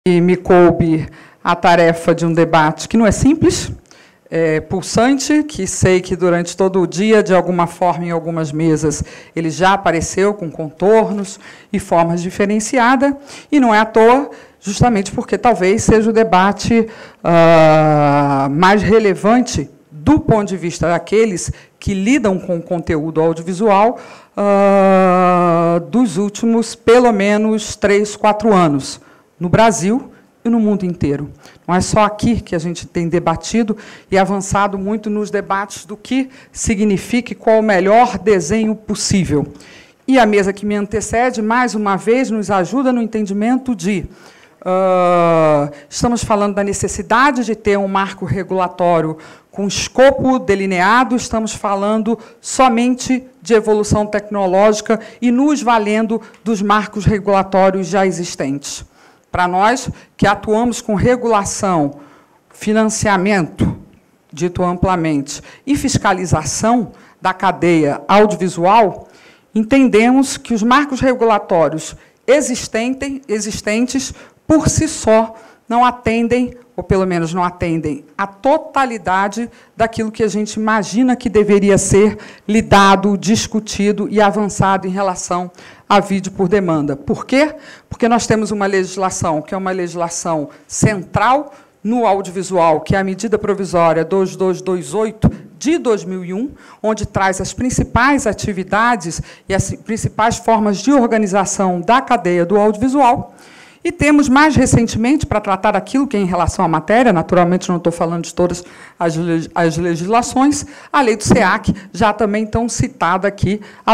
E me coube a tarefa de um debate que não é simples, é pulsante, que sei que durante todo o dia, de alguma forma, em algumas mesas, ele já apareceu com contornos e formas diferenciadas, e não é à toa, justamente porque talvez seja o debate mais relevante do ponto de vista daqueles que lidam com o conteúdo audiovisual dos últimos, pelo menos, 3, 4 anos, no Brasil e no mundo inteiro. Não é só aqui que a gente tem debatido e avançado muito nos debates do que significa e qual o melhor desenho possível. E a mesa que me antecede, mais uma vez, nos ajuda no entendimento de... estamos falando da necessidade de ter um marco regulatório com escopo delineado, estamos falando somente de evolução tecnológica e nos valendo dos marcos regulatórios já existentes. Para nós, que atuamos com regulação, financiamento, dito amplamente, e fiscalização da cadeia audiovisual, entendemos que os marcos regulatórios existentes, por si só, não atendem, ou pelo menos não atendem, a totalidade daquilo que a gente imagina que deveria ser lidado, discutido e avançado em relação a vídeo por demanda. Por quê? Porque nós temos uma legislação, que é uma legislação central no audiovisual, que é a medida provisória 2228 de 2001, onde traz as principais atividades e as principais formas de organização da cadeia do audiovisual. E temos, mais recentemente, para tratar aquilo que é em relação à matéria, naturalmente não estou falando de todas as legislações, a lei do SEAC, já também tão citada aqui, a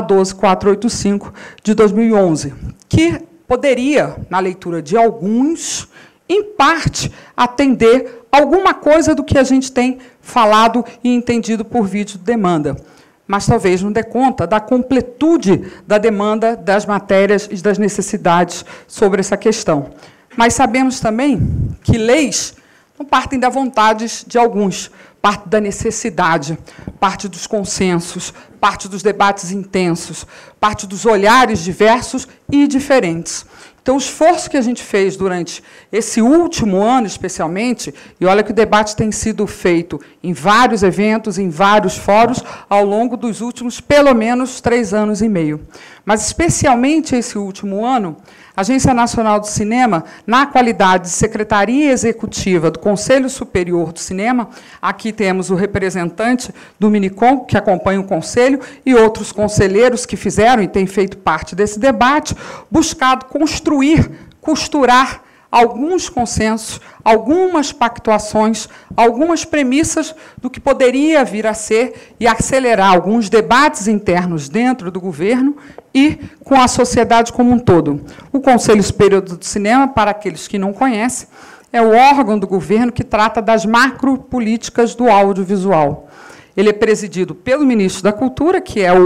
12485 de 2011, que poderia, na leitura de alguns, em parte, atender alguma coisa do que a gente tem falado e entendido por vídeo de demanda, mas talvez não dê conta da completude da demanda das matérias e das necessidades sobre essa questão. Mas sabemos também que leis não partem da vontade de alguns, parte da necessidade, parte dos consensos, parte dos debates intensos, parte dos olhares diversos e diferentes. Então, o esforço que a gente fez durante esse último ano, especialmente, e olha que o debate tem sido feito em vários eventos, em vários fóruns, ao longo dos últimos, pelo menos, 3 anos e meio. Mas, especialmente esse último ano, a Agência Nacional do Cinema, na qualidade de Secretaria Executiva do Conselho Superior do Cinema, aqui temos o representante do Minicom, que acompanha o Conselho, e outros conselheiros que fizeram e têm feito parte desse debate, buscado construir, costurar alguns consensos, algumas pactuações, algumas premissas do que poderia vir a ser e acelerar alguns debates internos dentro do governo e com a sociedade como um todo. O Conselho Superior do Cinema, para aqueles que não conhecem, é o órgão do governo que trata das macropolíticas do audiovisual. Ele é presidido pelo ministro da Cultura, que é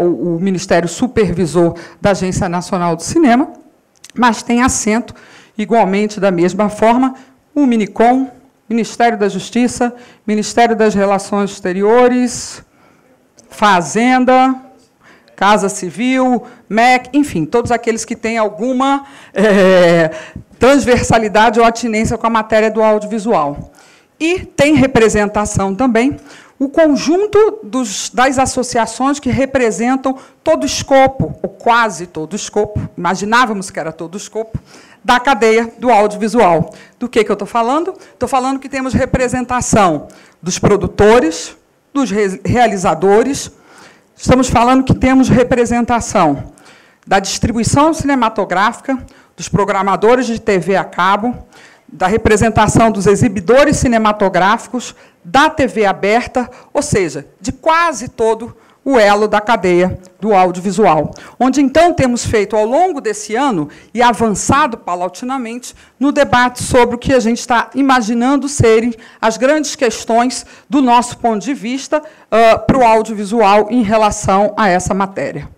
o Ministério Supervisor da Agência Nacional do Cinema, mas tem assento, igualmente, da mesma forma, o Minicom, Ministério da Justiça, Ministério das Relações Exteriores, Fazenda, Casa Civil, MEC, enfim, todos aqueles que têm alguma transversalidade ou atinência com a matéria do audiovisual. E tem representação também o conjunto das associações que representam todo o escopo, ou quase todo o escopo, imaginávamos que era todo o escopo, da cadeia do audiovisual. Do que eu estou falando? Estou falando que temos representação dos produtores, dos realizadores, estamos falando que temos representação da distribuição cinematográfica, dos programadores de TV a cabo, da representação dos exibidores cinematográficos, da TV aberta, ou seja, de quase todo o elo da cadeia do audiovisual, onde, então, temos feito, ao longo desse ano, e avançado paulatinamente, no debate sobre o que a gente está imaginando serem as grandes questões do nosso ponto de vista para o audiovisual em relação a essa matéria.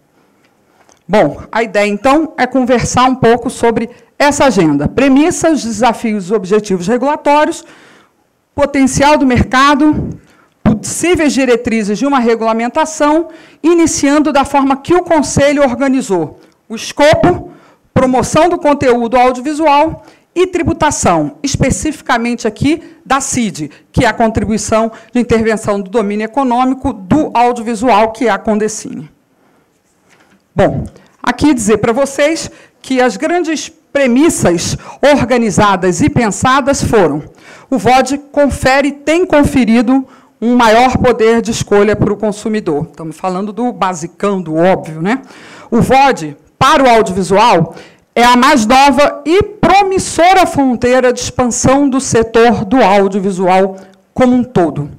Bom, a ideia, então, é conversar um pouco sobre essa agenda. Premissas, desafios e objetivos regulatórios, potencial do mercado, possíveis diretrizes de uma regulamentação, iniciando da forma que o Conselho organizou o escopo, promoção do conteúdo audiovisual e tributação, especificamente aqui da CID, que é a Contribuição de Intervenção do Domínio Econômico do Audiovisual, que é a Condecine. Bom, aqui dizer para vocês que as grandes premissas organizadas e pensadas foram: o VOD tem conferido um maior poder de escolha para o consumidor. Estamos falando do basicão, do óbvio, né? O VOD, para o audiovisual, é a mais nova e promissora fronteira de expansão do setor do audiovisual como um todo.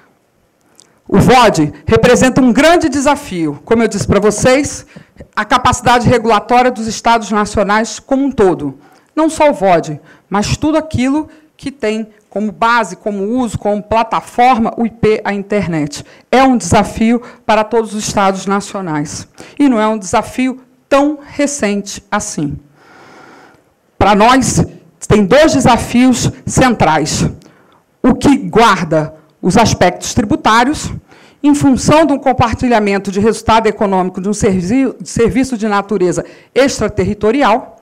O VOD representa um grande desafio, como eu disse para vocês, a capacidade regulatória dos Estados nacionais como um todo. Não só o VOD, mas tudo aquilo que tem como base, como uso, como plataforma, o IP, a internet. É um desafio para todos os Estados nacionais. E não é um desafio tão recente assim. Para nós, tem dois desafios centrais. O que guarda os aspectos tributários, em função de um compartilhamento de resultado econômico de um serviço de natureza extraterritorial,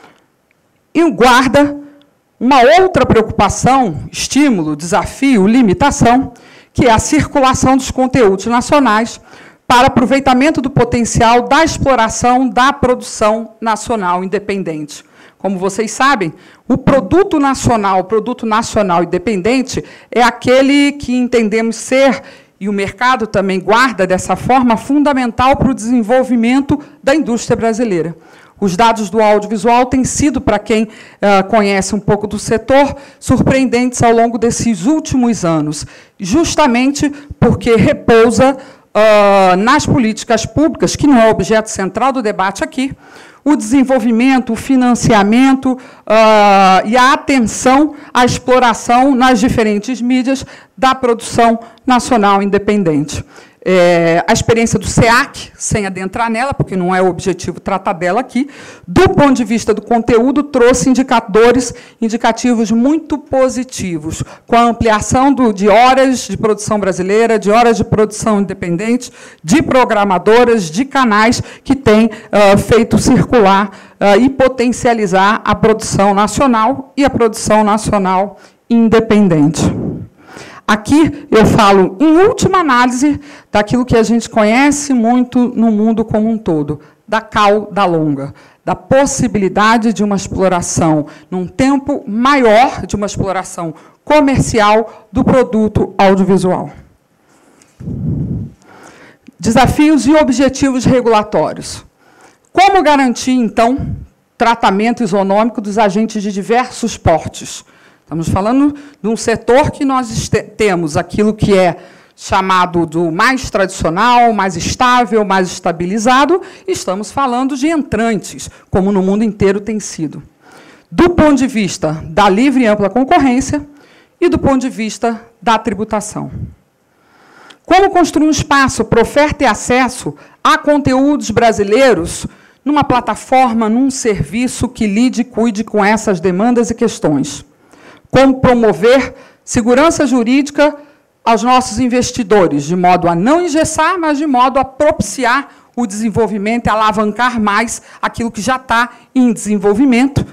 e guarda uma outra preocupação, estímulo, desafio, limitação, que é a circulação dos conteúdos nacionais para aproveitamento do potencial da exploração da produção nacional independente. Como vocês sabem, o produto nacional independente é aquele que entendemos ser, e o mercado também guarda dessa forma, fundamental para o desenvolvimento da indústria brasileira. Os dados do audiovisual têm sido, para quem conhece um pouco do setor, surpreendentes ao longo desses últimos anos, justamente porque repousa nas políticas públicas, que não é o objeto central do debate aqui, o desenvolvimento, o financiamento e a atenção à exploração nas diferentes mídias da produção nacional independente. A experiência do SEAC, sem adentrar nela, porque não é o objetivo tratar dela aqui, do ponto de vista do conteúdo, trouxe indicativos muito positivos, com a ampliação de horas de produção brasileira, de horas de produção independente, de programadoras, de canais que têm feito circular e potencializar a produção nacional e a produção nacional independente. Aqui eu falo, em última análise, daquilo que a gente conhece muito no mundo como um todo, da cauda longa, da possibilidade de uma exploração, num tempo maior, de uma exploração comercial do produto audiovisual. Desafios e objetivos regulatórios. Como garantir, então, tratamento isonômico dos agentes de diversos portes? Estamos falando de um setor que nós temos aquilo que é chamado do mais tradicional, mais estável, mais estabilizado, e estamos falando de entrantes, como no mundo inteiro tem sido. Do ponto de vista da livre e ampla concorrência e do ponto de vista da tributação. Como construir um espaço para oferta e acesso a conteúdos brasileiros numa plataforma, num serviço que lide e cuide com essas demandas e questões? Como promover segurança jurídica aos nossos investidores, de modo a não engessar, mas de modo a propiciar o desenvolvimento e alavancar mais aquilo que já está em desenvolvimento.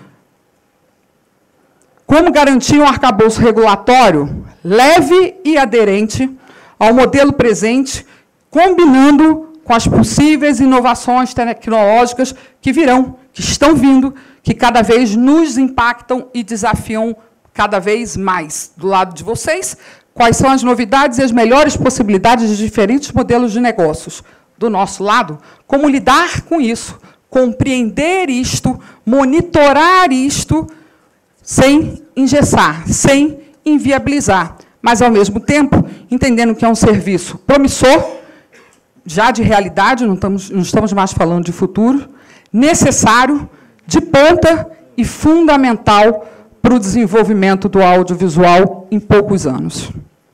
Como garantir um arcabouço regulatório leve e aderente ao modelo presente, combinando com as possíveis inovações tecnológicas que virão, que estão vindo, que cada vez nos impactam e desafiam cada vez mais. Do lado de vocês, quais são as novidades e as melhores possibilidades de diferentes modelos de negócios? Do nosso lado, como lidar com isso, compreender isto, monitorar isto, sem engessar, sem inviabilizar, mas, ao mesmo tempo, entendendo que é um serviço promissor, já de realidade, não estamos mais falando de futuro, necessário, de ponta e fundamental para o desenvolvimento do audiovisual em poucos anos.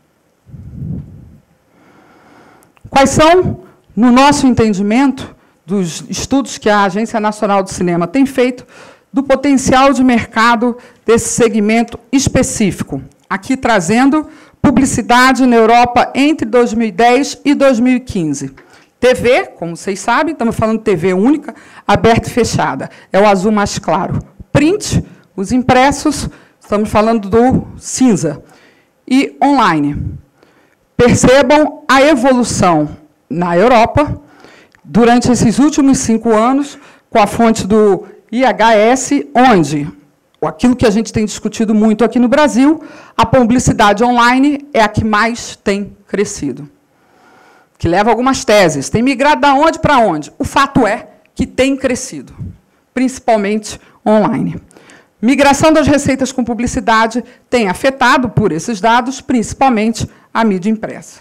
Quais são, no nosso entendimento, dos estudos que a Agência Nacional do Cinema tem feito, do potencial de mercado desse segmento específico? Aqui trazendo publicidade na Europa entre 2010 e 2015. TV, como vocês sabem, estamos falando de TV única, aberta e fechada. É o azul mais claro. Print, os impressos, estamos falando do cinza, e online. Percebam a evolução na Europa, durante esses últimos 5 anos, com a fonte do IHS, onde aquilo que a gente tem discutido muito aqui no Brasil, a publicidade online é a que mais tem crescido. Que leva algumas teses. Tem migrado da onde para onde? O fato é que tem crescido, principalmente online. Migração das receitas com publicidade tem afetado, por esses dados, principalmente a mídia impressa.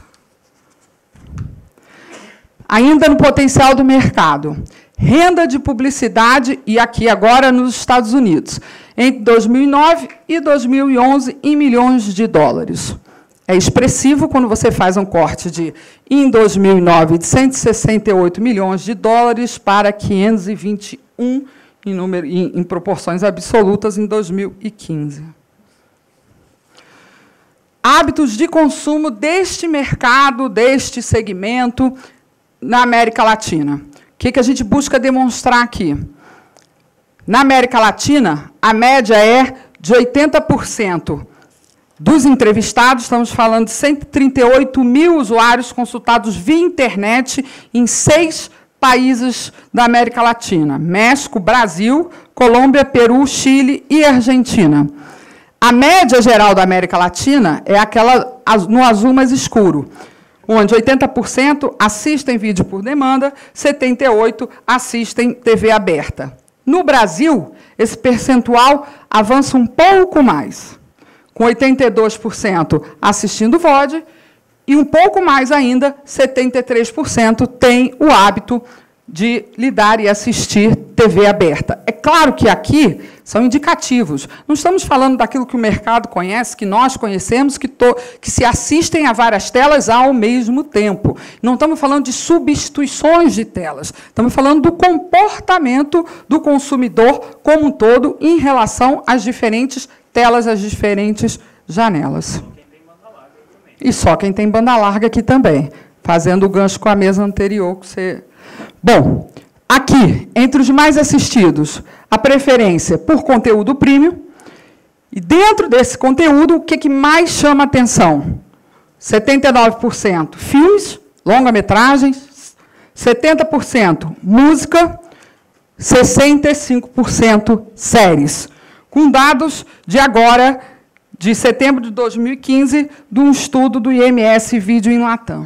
Ainda no potencial do mercado, renda de publicidade, e aqui agora nos Estados Unidos, entre 2009 e 2011, em milhões de dólares. É expressivo quando você faz um corte de, em 2009, de 168 milhões de dólares para 521 em proporções absolutas em 2015. Hábitos de consumo deste mercado, deste segmento, na América Latina. O que a gente busca demonstrar aqui? Na América Latina, a média é de 80%. Dos entrevistados, estamos falando de 138 mil usuários consultados via internet em 6 países da América Latina: México, Brasil, Colômbia, Peru, Chile e Argentina. A média geral da América Latina é aquela no azul mais escuro, onde 80% assistem vídeo por demanda, 78% assistem TV aberta. No Brasil, esse percentual avança um pouco mais, com 82% assistindo VOD, e um pouco mais ainda, 73% tem o hábito de lidar e assistir TV aberta. É claro que aqui são indicativos. Não estamos falando daquilo que o mercado conhece, que nós conhecemos, que se assistem a várias telas ao mesmo tempo. Não estamos falando de substituições de telas. Estamos falando do comportamento do consumidor como um todo em relação às diferentes telas, às diferentes janelas. E só quem tem banda larga aqui também, fazendo o gancho com a mesa anterior que você... Bom, aqui, entre os mais assistidos, a preferência por conteúdo premium. E dentro desse conteúdo, o que mais chama a atenção? 79% filmes, longa-metragens, 70% música, 65% séries. Com dados de agora, de setembro de 2015, de um estudo do IMS Vídeo em Latam.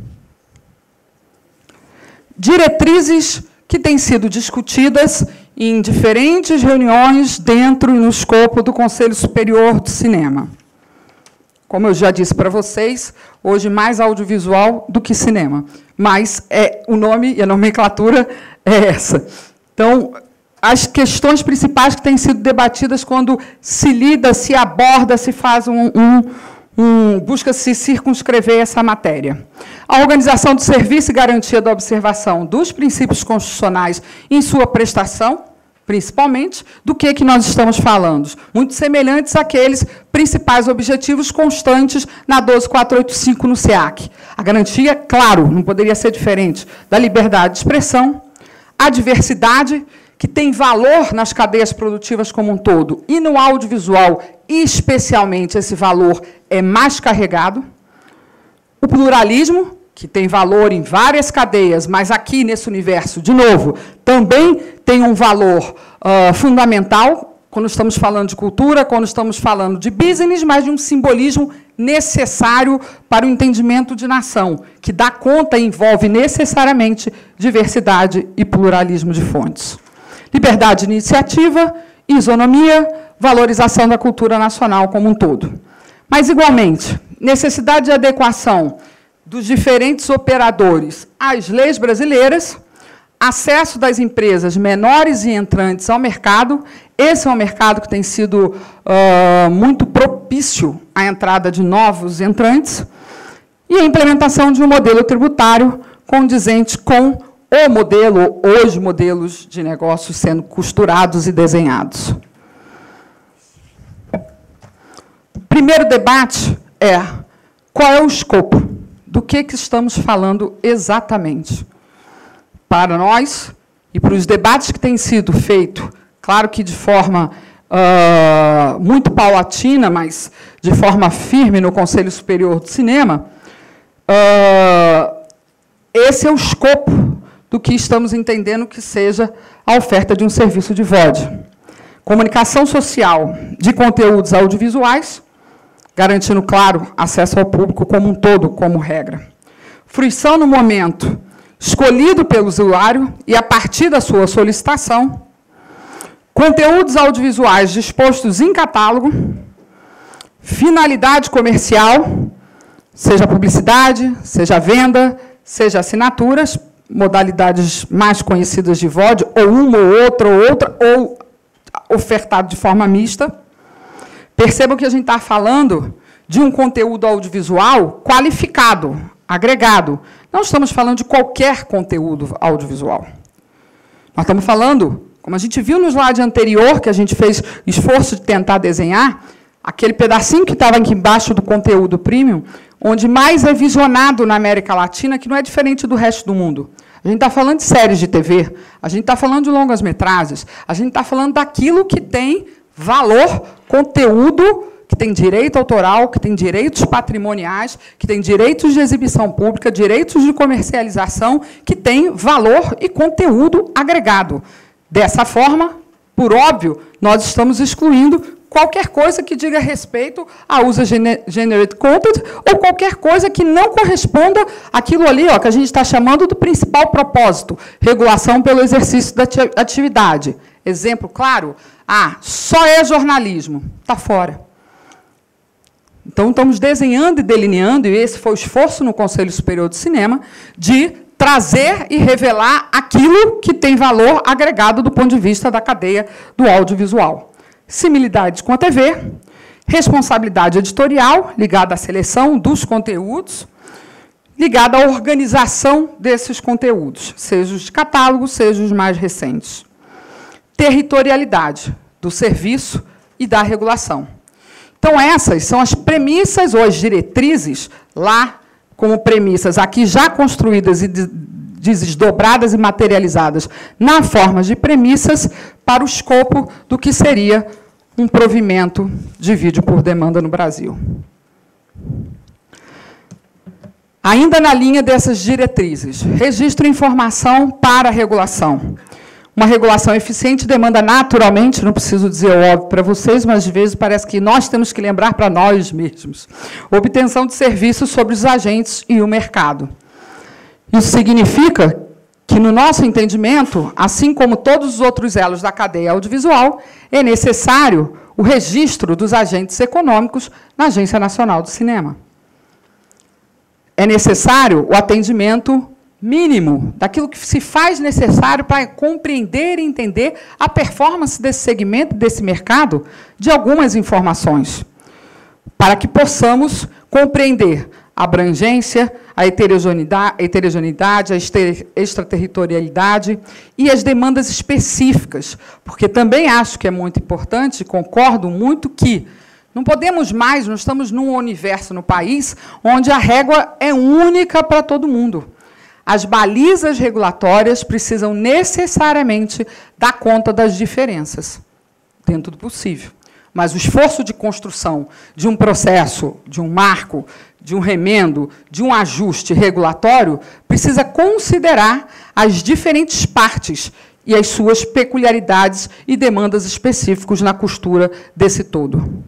Diretrizes que têm sido discutidas em diferentes reuniões dentro e no escopo do Conselho Superior do Cinema. Como eu já disse para vocês, hoje mais audiovisual do que cinema, mas o nome e a nomenclatura é essa. Então, as questões principais que têm sido debatidas quando se lida, se aborda, se faz busca-se circunscrever essa matéria. A organização do serviço e garantia da observação dos princípios constitucionais em sua prestação, principalmente, do que nós estamos falando? Muito semelhantes àqueles principais objetivos constantes na 12485 no SEAC. A garantia, claro, não poderia ser diferente, da liberdade de expressão, a diversidade, que tem valor nas cadeias produtivas como um todo, e no audiovisual, especialmente, esse valor é mais carregado. O pluralismo, que tem valor em várias cadeias, mas aqui, nesse universo, de novo, também tem um valor fundamental, quando estamos falando de cultura, quando estamos falando de business, mas de um simbolismo necessário para o entendimento de nação, que dá conta e envolve necessariamente diversidade e pluralismo de fontes. Liberdade de iniciativa, isonomia, valorização da cultura nacional como um todo. Mas, igualmente, necessidade de adequação dos diferentes operadores às leis brasileiras, acesso das empresas menores e entrantes ao mercado. Esse é um mercado que tem sido muito propício à entrada de novos entrantes, e a implementação de um modelo tributário condizente com o modelo, os modelos de negócios sendo costurados e desenhados. O primeiro debate é qual é o escopo, do que estamos falando exatamente. Para nós, e para os debates que têm sido feitos, claro que de forma muito paulatina, mas de forma firme no Conselho Superior do Cinema, esse é o escopo do que estamos entendendo que seja a oferta de um serviço de VOD. Comunicação social de conteúdos audiovisuais, garantindo, claro, acesso ao público como um todo, como regra. Fruição no momento escolhido pelo usuário e a partir da sua solicitação. Conteúdos audiovisuais dispostos em catálogo. Finalidade comercial, seja publicidade, seja venda, seja assinaturas, modalidades mais conhecidas de VOD, ou uma ou outra, ou ofertado de forma mista. Percebam que a gente está falando de um conteúdo audiovisual qualificado, agregado. Não estamos falando de qualquer conteúdo audiovisual. Nós estamos falando, como a gente viu no slide anterior, que a gente fez esforço de tentar desenhar, aquele pedacinho que estava aqui embaixo do conteúdo premium, onde mais é visionado na América Latina, que não é diferente do resto do mundo. A gente está falando de séries de TV, a gente está falando de longas-metragens, a gente está falando daquilo que tem valor, conteúdo, que tem direito autoral, que tem direitos patrimoniais, que tem direitos de exibição pública, direitos de comercialização, que tem valor e conteúdo agregado. Dessa forma, por óbvio, nós estamos excluindo qualquer coisa que diga respeito a user-generated content ou qualquer coisa que não corresponda àquilo ali, ó, que a gente está chamando do principal propósito, regulação pelo exercício da atividade. Exemplo claro, só é jornalismo, está fora. Então, estamos desenhando e delineando, e esse foi o esforço no Conselho Superior do Cinema, de trazer e revelar aquilo que tem valor agregado do ponto de vista da cadeia do audiovisual. Similitudes com a TV, responsabilidade editorial, ligada à seleção dos conteúdos, ligada à organização desses conteúdos, seja os de catálogo, seja os mais recentes. Territorialidade do serviço e da regulação. Então, essas são as premissas ou as diretrizes, lá como premissas, aqui já construídas e desdobradas e materializadas na forma de premissas, para o escopo do que seria um provimento de vídeo por demanda no Brasil. Ainda na linha dessas diretrizes, registro e informação para a regulação. Uma regulação eficiente demanda naturalmente, não preciso dizer o óbvio para vocês, mas, de vez, parece que nós temos que lembrar para nós mesmos, obtenção de serviços sobre os agentes e o mercado. Isso significa que, no nosso entendimento, assim como todos os outros elos da cadeia audiovisual, é necessário o registro dos agentes econômicos na Agência Nacional do Cinema. É necessário o atendimento mínimo daquilo que se faz necessário para compreender e entender a performance desse segmento, desse mercado, de algumas informações, para que possamos compreender a abrangência, a heterogeneidade, a extraterritorialidade e as demandas específicas, porque também acho que é muito importante, concordo muito que não podemos mais, nós estamos num universo no país onde a régua é única para todo mundo. As balizas regulatórias precisam necessariamente dar conta das diferenças, dentro do possível. Mas o esforço de construção de um processo, de um marco, de um remendo, de um ajuste regulatório, precisa considerar as diferentes partes e as suas peculiaridades e demandas específicas na costura desse todo.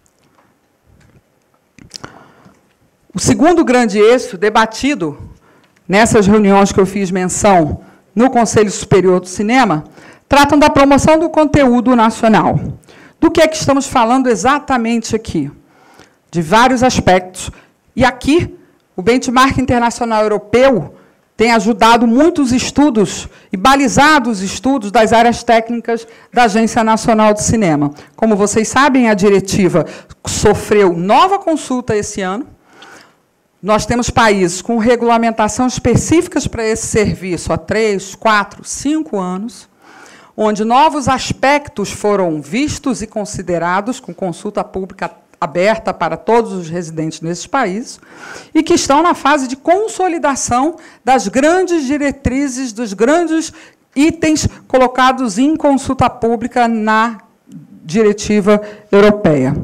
O segundo grande eixo debatido nessas reuniões que eu fiz menção no Conselho Superior do Cinema, tratam da promoção do conteúdo nacional. Do que é que estamos falando exatamente aqui? De vários aspectos. E aqui, o benchmark internacional europeu tem ajudado muitos estudos e balizado os estudos das áreas técnicas da Agência Nacional do Cinema. Como vocês sabem, a diretiva sofreu nova consulta esse ano. Nós temos países com regulamentação específicas para esse serviço há 3, 4, 5 anos, onde novos aspectos foram vistos e considerados, com consulta pública aberta para todos os residentes nesses países, e que estão na fase de consolidação das grandes diretrizes, dos grandes itens colocados em consulta pública diretiva europeia.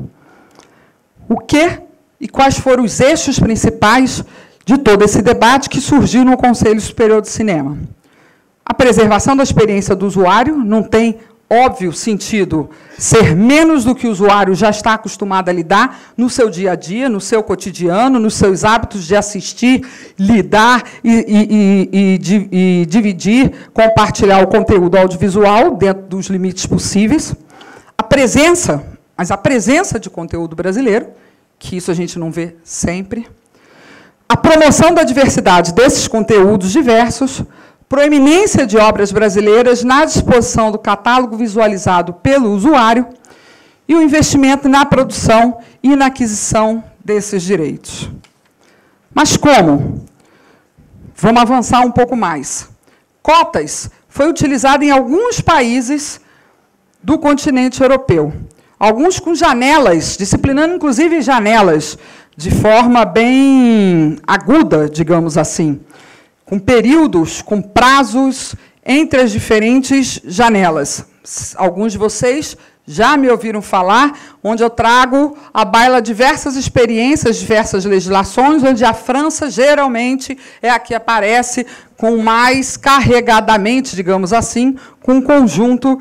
O que e quais foram os eixos principais de todo esse debate que surgiu no Conselho Superior de Cinema? A preservação da experiência do usuário, não tem óbvio sentido ser menos do que o usuário já está acostumado a lidar no seu dia a dia, no seu cotidiano, nos seus hábitos de assistir, lidar e dividir, compartilhar o conteúdo audiovisual dentro dos limites possíveis. Mas a presença de conteúdo brasileiro, que isso a gente não vê sempre. A promoção da diversidade desses conteúdos diversos, proeminência de obras brasileiras na disposição do catálogo visualizado pelo usuário e o investimento na produção e na aquisição desses direitos. Mas como? Vamos avançar um pouco mais. Cotas foi utilizada em alguns países do continente europeu. Alguns com janelas, disciplinando, inclusive, janelas, de forma bem aguda, digamos assim, com períodos, com prazos entre as diferentes janelas. Alguns de vocês já me ouviram falar, onde eu trago à baila diversas experiências, diversas legislações, onde a França, geralmente, é a que aparece com mais carregadamente, digamos assim, com um conjunto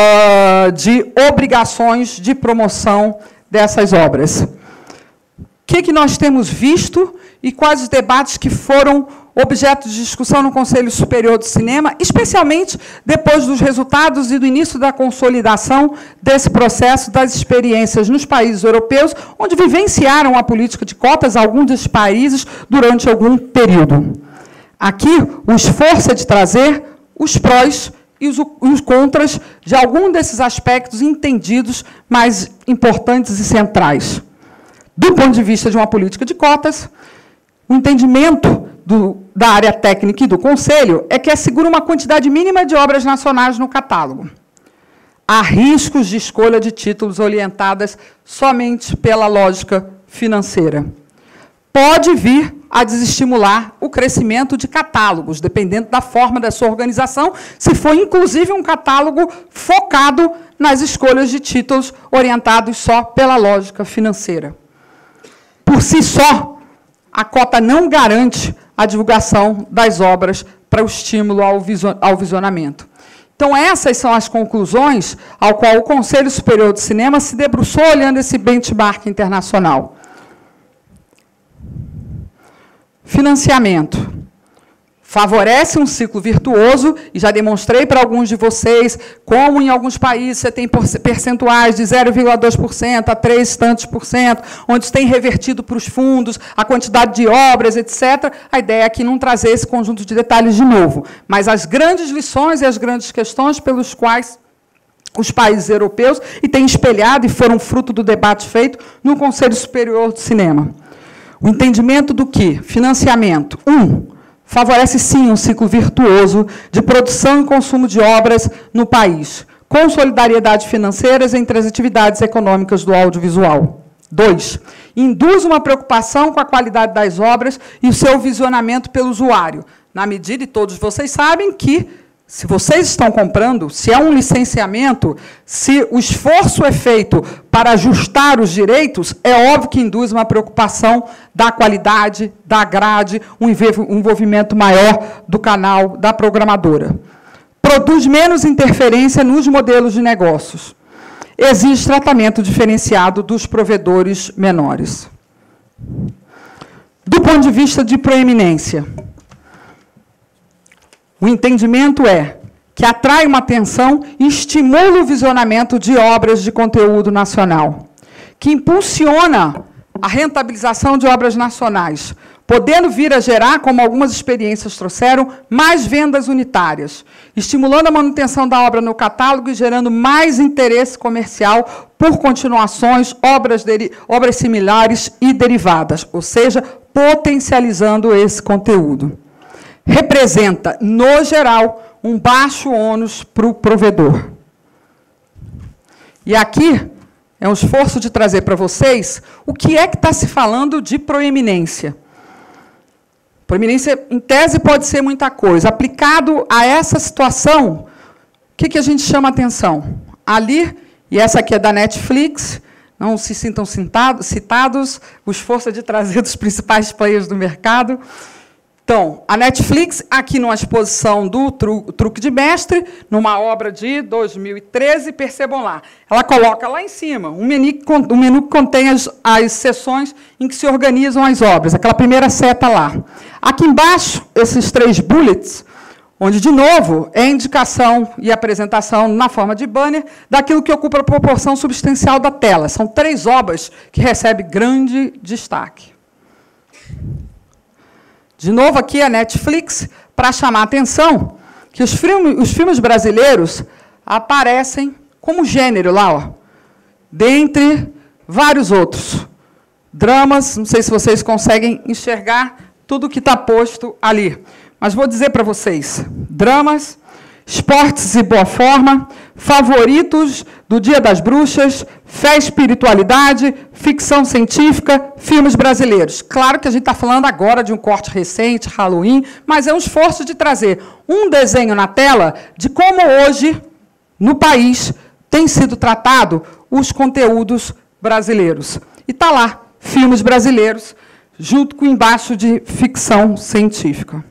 de obrigações de promoção dessas obras. O que nós temos visto e quais os debates que foram objeto de discussão no Conselho Superior do Cinema, especialmente depois dos resultados e do início da consolidação desse processo das experiências nos países europeus, onde vivenciaram a política de cotas alguns desses países durante algum período. Aqui, o esforço é de trazer os prós e os contras de algum desses aspectos entendidos mais importantes e centrais. Do ponto de vista de uma política de cotas, o entendimento da área técnica e do Conselho é que assegura uma quantidade mínima de obras nacionais no catálogo. Há riscos de escolha de títulos orientadas somente pela lógica financeira. Pode vir a desestimular o crescimento de catálogos, dependendo da forma da sua organização, se for, inclusive, um catálogo focado nas escolhas de títulos orientados só pela lógica financeira. Por si só, a cota não garante a divulgação das obras para o estímulo ao visionamento. Então, essas são as conclusões ao qual o Conselho Superior de Cinema se debruçou olhando esse benchmark internacional. Financiamento. Favorece um ciclo virtuoso, e já demonstrei para alguns de vocês como, em alguns países, você tem percentuais de 0,2% a 3 tantos por cento, onde tem revertido para os fundos a quantidade de obras, etc. A ideia é aqui não trazer esse conjunto de detalhes de novo, mas as grandes lições e as grandes questões pelos quais os países europeus e têm espelhado e foram fruto do debate feito no Conselho Superior do Cinema. O entendimento do que? Financiamento. Favorece, sim, um ciclo virtuoso de produção e consumo de obras no país, com solidariedade financeiras entre as atividades econômicas do audiovisual. 2. Induz uma preocupação com a qualidade das obras e o seu visionamento pelo usuário, na medida, e todos vocês sabem, que, se vocês estão comprando, se é um licenciamento, se o esforço é feito para ajustar os direitos, é óbvio que induz uma preocupação da qualidade, da grade, um envolvimento maior do canal, da programadora. Produz menos interferência nos modelos de negócios. Exige tratamento diferenciado dos provedores menores. Do ponto de vista de proeminência, o entendimento é que atrai uma atenção e estimula o visionamento de obras de conteúdo nacional, que impulsiona a rentabilização de obras nacionais, podendo vir a gerar, como algumas experiências trouxeram, mais vendas unitárias, estimulando a manutenção da obra no catálogo e gerando mais interesse comercial por continuações, obras similares e derivadas, ou seja, potencializando esse conteúdo. Representa, no geral, um baixo ônus para o provedor. E aqui é um esforço de trazer para vocês o que é que está se falando de proeminência. Proeminência, em tese, pode ser muita coisa. Aplicado a essa situação, o que a gente chama atenção? Ali, E essa aqui é da Netflix. Não se sintam citados, o esforço é de trazer dos principais players do mercado. Então, a Netflix, aqui numa exposição do Truque de Mestre, numa obra de 2013, percebam lá, ela coloca lá em cima um menu que contém as seções em que se organizam as obras, aquela primeira seta lá. Aqui embaixo, esses 3 bullets, onde, de novo, é indicação e apresentação na forma de banner daquilo que ocupa a proporção substancial da tela. São 3 obras que recebem grande destaque. De novo, aqui a Netflix, para chamar a atenção que os filmes brasileiros aparecem como gênero lá, ó, dentre vários outros. Dramas, não sei se vocês conseguem enxergar tudo que está posto ali. Mas vou dizer para vocês, dramas, esportes e boa forma, favoritos do Dia das Bruxas, fé e espiritualidade, ficção científica, filmes brasileiros. Claro que a gente está falando agora de um corte recente, Halloween, mas é um esforço de trazer um desenho na tela de como hoje, no país, tem sido tratado os conteúdos brasileiros. E está lá, filmes brasileiros, junto com embaixo de ficção científica.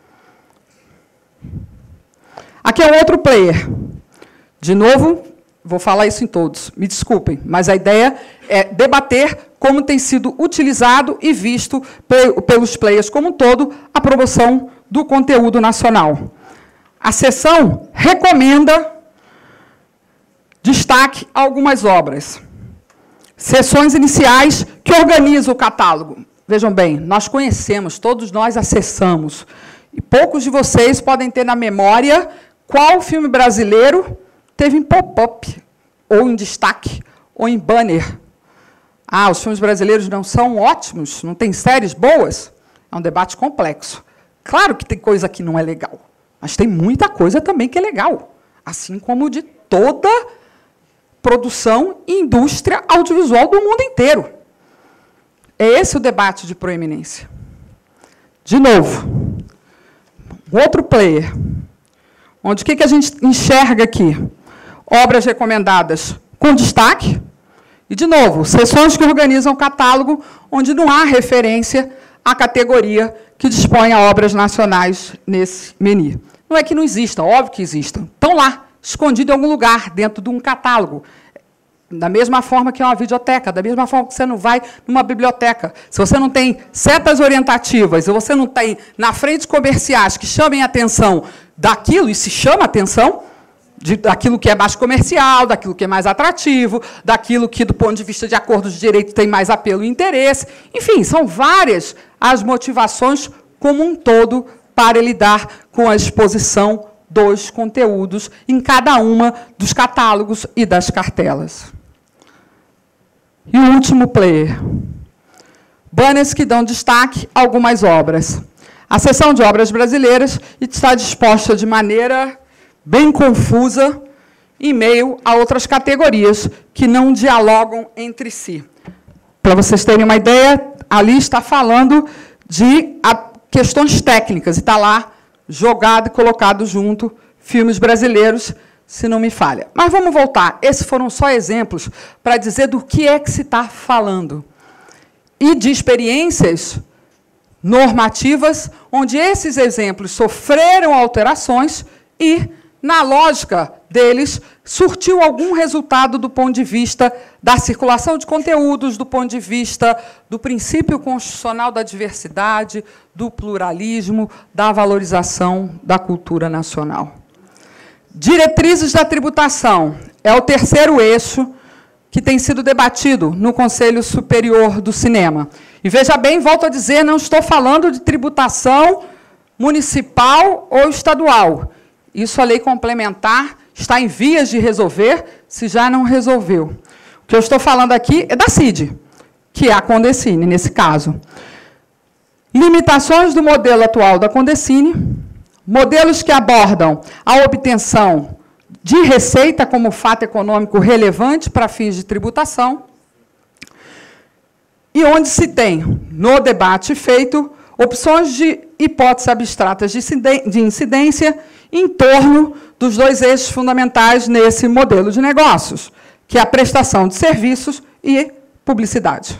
Aqui é um outro player. De novo, vou falar isso em todos. Me desculpem, mas a ideia é debater como tem sido utilizado e visto pelos players como um todo a promoção do conteúdo nacional. A seção recomenda destaque a algumas obras. Sessões iniciais que organizam o catálogo. Vejam bem, nós conhecemos, todos nós acessamos. E poucos de vocês podem ter na memória qual filme brasileiro teve em pop-up, ou em destaque, ou em banner. Ah, os filmes brasileiros não são ótimos? Não tem séries boas? É um debate complexo. Claro que tem coisa que não é legal, mas tem muita coisa também que é legal, assim como de toda produção e indústria audiovisual do mundo inteiro. É esse o debate de proeminência. De novo, outro player, onde o que a gente enxerga aqui? Obras recomendadas com destaque, e, de novo, sessões que organizam o catálogo, onde não há referência à categoria que dispõe a obras nacionais nesse menu. Não é que não existam, óbvio que existam. Estão lá, escondidos em algum lugar, dentro de um catálogo. Da mesma forma que é uma videoteca, da mesma forma que você não vai numa biblioteca. Se você não tem setas orientativas, se você não tem na frente comerciais que chamem a atenção daquilo, e se chama a atenção, daquilo que é mais comercial, daquilo que é mais atrativo, daquilo que, do ponto de vista de acordos de direito, tem mais apelo e interesse. Enfim, são várias as motivações como um todo para lidar com a exposição dos conteúdos em cada uma dos catálogos e das cartelas. E o último player. Banners que dão destaque a algumas obras. A seção de obras brasileiras está disposta de maneira bem confusa em meio a outras categorias que não dialogam entre si. Para vocês terem uma ideia, ali está falando de questões técnicas, e está lá jogado e colocado junto filmes brasileiros, se não me falha. Mas vamos voltar. Esses foram só exemplos para dizer do que é que se está falando. E de experiências normativas, onde esses exemplos sofreram alterações e, na lógica deles, surtiu algum resultado do ponto de vista da circulação de conteúdos, do ponto de vista do princípio constitucional da diversidade, do pluralismo, da valorização da cultura nacional. Diretrizes da tributação é o terceiro eixo que tem sido debatido no Conselho Superior do Cinema. E, veja bem, volto a dizer, não estou falando de tributação municipal ou estadual. Isso a lei complementar está em vias de resolver, se já não resolveu. O que eu estou falando aqui é da CID, que é a Condecine, nesse caso. Limitações do modelo atual da Condecine, modelos que abordam a obtenção de receita como fato econômico relevante para fins de tributação, e onde se tem, no debate feito, opções de hipóteses abstratas de incidência em torno dos dois eixos fundamentais nesse modelo de negócios, que é a prestação de serviços e publicidade.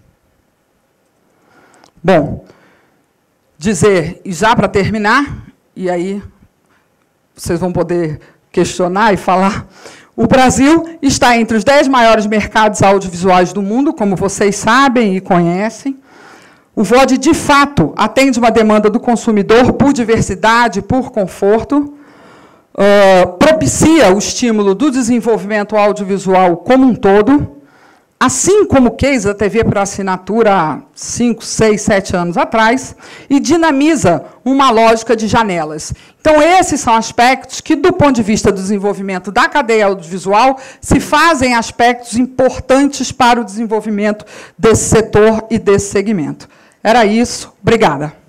Bom, dizer, e já para terminar, e aí vocês vão poder questionar e falar, o Brasil está entre os 10 maiores mercados audiovisuais do mundo, como vocês sabem e conhecem. O VOD, de fato, atende uma demanda do consumidor por diversidade, por conforto, propicia o estímulo do desenvolvimento audiovisual como um todo, assim como o case da TV por assinatura há 5, 6, 7 anos atrás, e dinamiza uma lógica de janelas. Então, esses são aspectos que, do ponto de vista do desenvolvimento da cadeia audiovisual, se fazem aspectos importantes para o desenvolvimento desse setor e desse segmento. Era isso. Obrigada.